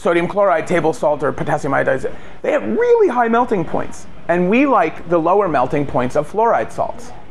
sodium chloride, table salt, or potassium iodide, they have really high melting points. And we like the lower melting points of fluoride salts.